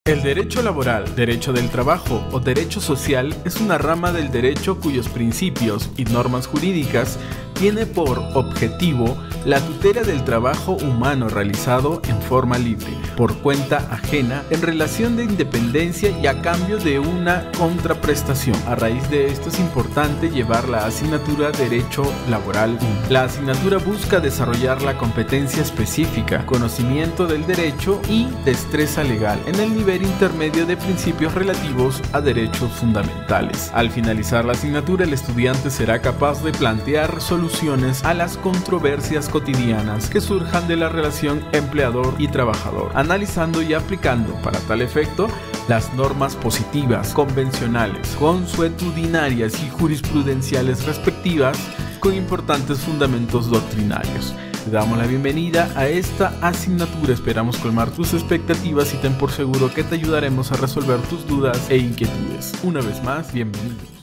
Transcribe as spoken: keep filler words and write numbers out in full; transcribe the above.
El derecho laboral, derecho del trabajo o derecho social es una rama del derecho cuyos principios y normas jurídicas tiene por objetivo la tutela del trabajo humano realizado en forma libre, por cuenta ajena, en relación de independencia y a cambio de una contraprestación. A raíz de esto es importante llevar la asignatura Derecho Laboral uno. La asignatura busca desarrollar la competencia específica, conocimiento del derecho y destreza legal en el nivel intermedio de principios relativos a derechos fundamentales. Al finalizar la asignatura, el estudiante será capaz de plantear soluciones a las controversias cotidianas que surjan de la relación empleador y trabajador, analizando y aplicando para tal efecto las normas positivas, convencionales, consuetudinarias y jurisprudenciales respectivas con importantes fundamentos doctrinarios. Te damos la bienvenida a esta asignatura, esperamos colmar tus expectativas y ten por seguro que te ayudaremos a resolver tus dudas e inquietudes. Una vez más, bienvenido.